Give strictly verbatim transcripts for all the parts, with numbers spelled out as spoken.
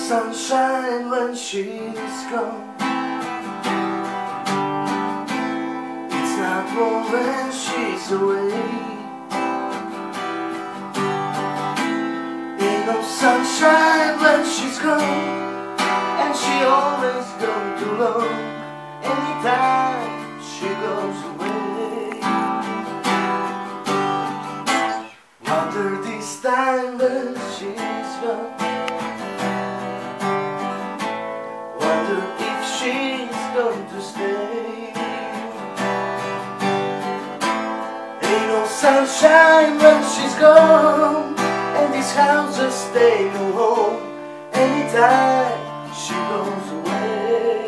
sunshine when she's gone. It's not warm when she's away. Ain't no sunshine when she's gone, and she always gone too long. Anytime she goes away, wonder this time when she's gone. Wonder if she's going to stay. Ain't no sunshine when she's gone, and this house just stay no home. Anytime she goes away.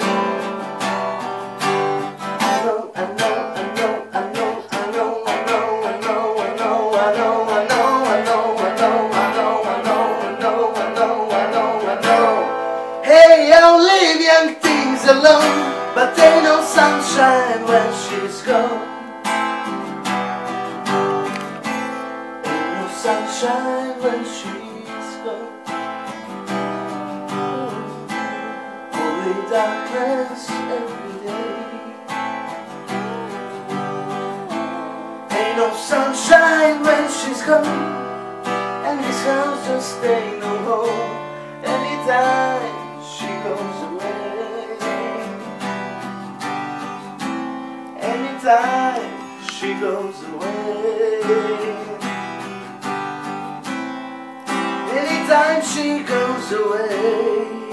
I know, I know, I know, I know, I know, I know, I know, I know, I know, I know, I know, I know, I know, I know, I know, I know, I know. Hey, I'll leave young things alone, but ain't no sunshine when she's gone. Ain't no sunshine when she's gone. Only darkness every day. Ain't no sunshine when she's gone, and this house just ain't no home. Anytime she goes away, anytime she goes away, anytime she goes away.